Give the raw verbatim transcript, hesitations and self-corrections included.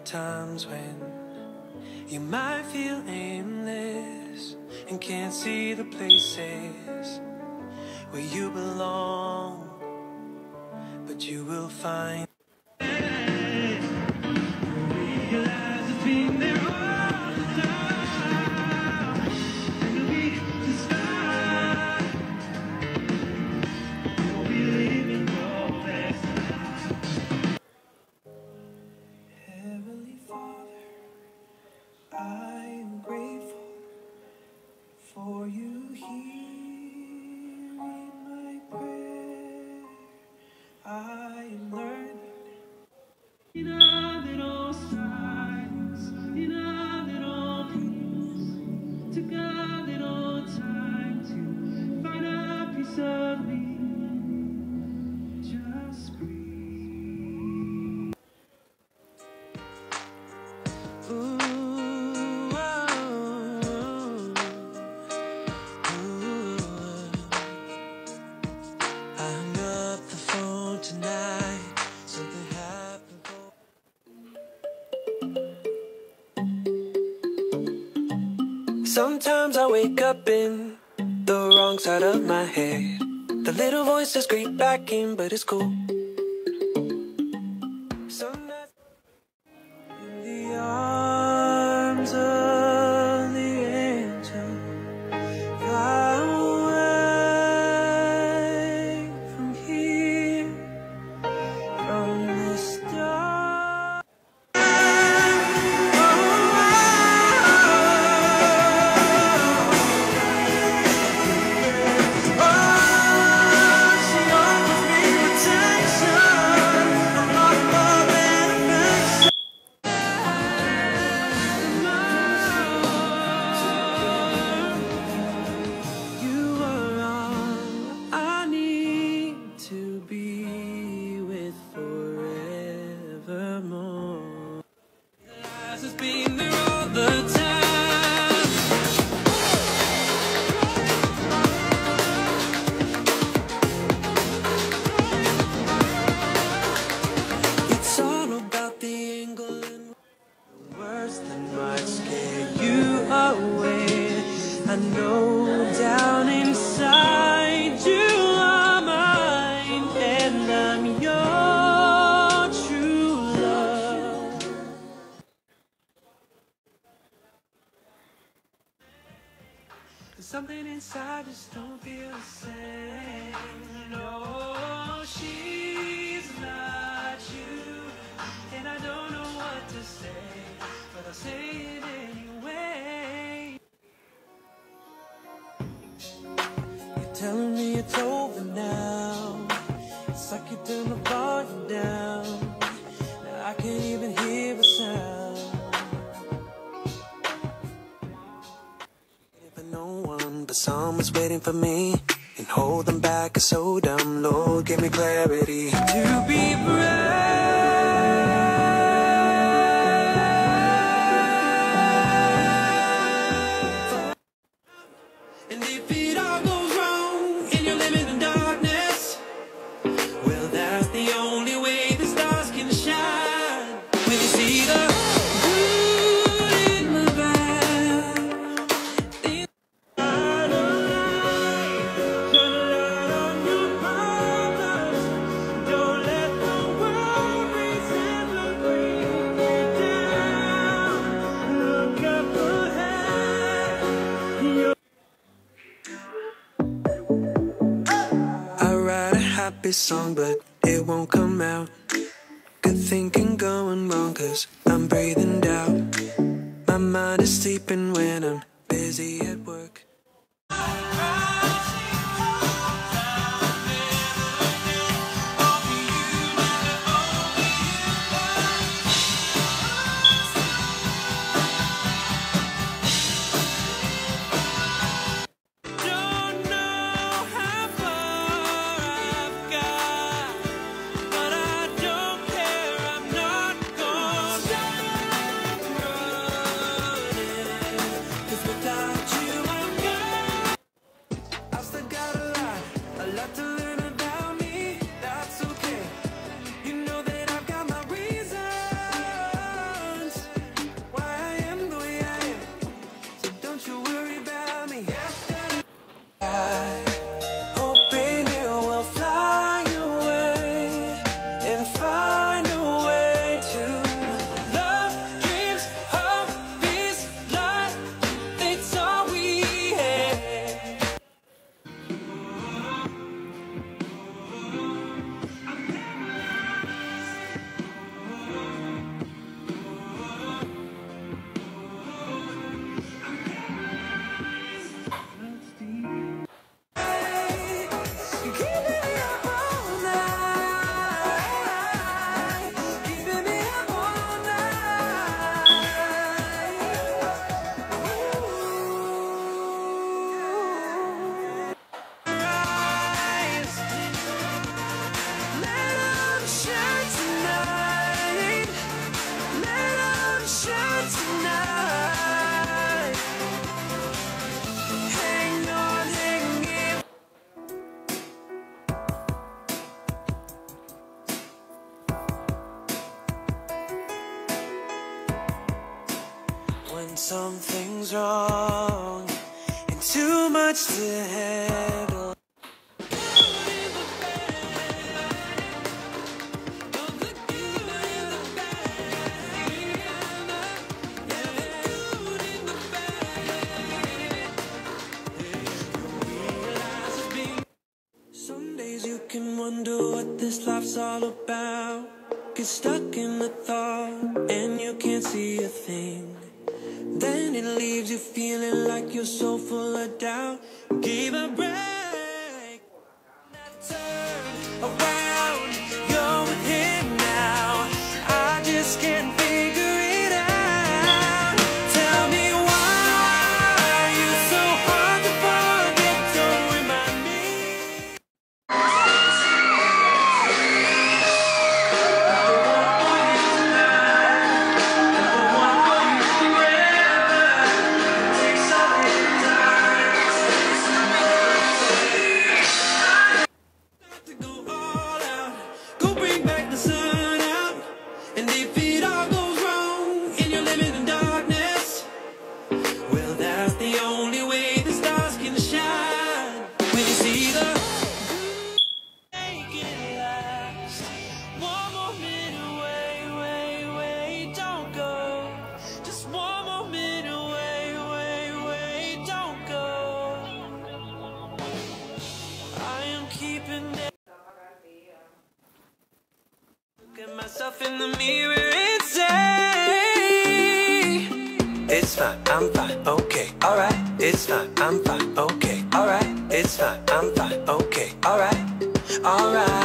times when you might feel aimless and can't see the places where you belong, but you will find. Realize it's been there all the time, and we just fine. You'll be living your best life. Heavenly Father, I am grateful for you hearing my prayer. I am learning in our little silence, in our little peace, took a little time to find a piece of me. Just breathe. Ooh. Sometimes I wake up in the wrong side of my head. The little voice just creep back in, but it's cool. Some nights in the arms of the angel, fly away from here, from the stars. I know down inside you are mine, and I'm your true love. Something inside just don't feel the same. No, she's not you, and I don't know what to say, but I'll say it anyway. Telling me it's over now. It's like you turned the volume down. Now I can't even hear a sound. For no one, but someone's waiting for me, and holding back is so dumb. Lord, give me clarity to be brave. And if it all goes wrong and you're living in darkness, well, that's the only way the stars can shine. When you see the good in the bad, then shine a light, shine a light on your problems. Don't let the worries ever bring you down. Look up ahead. You're happy song, but it won't come out. Good thinking going wrong, cause I'm breathing down. My mind is sleeping when I'm busy at work. when something's wrong and too much to handle. Some days you can wonder what this life's all about. Get stuck in the thought and you can't see a thing. Then it leaves you feeling like you're so full of doubt. Give a break. Turn around, you're with him now. I just can't figure it out. Tell me why you're so hard to forget. Don't remind me. To go all out, go bring back the sun out. And if it all goes wrong and you're living in darkness, well, that's the only way the stars can shine. When you see the make it last. One more minute, wait, wait, wait, don't go. Just one more minute, wait, wait, wait, don't go. I am keeping it. Look at myself in the mirror and say, it's fine, I'm fine, okay, alright. It's fine, I'm fine, okay, alright. It's fine, I'm fine, okay, alright, alright.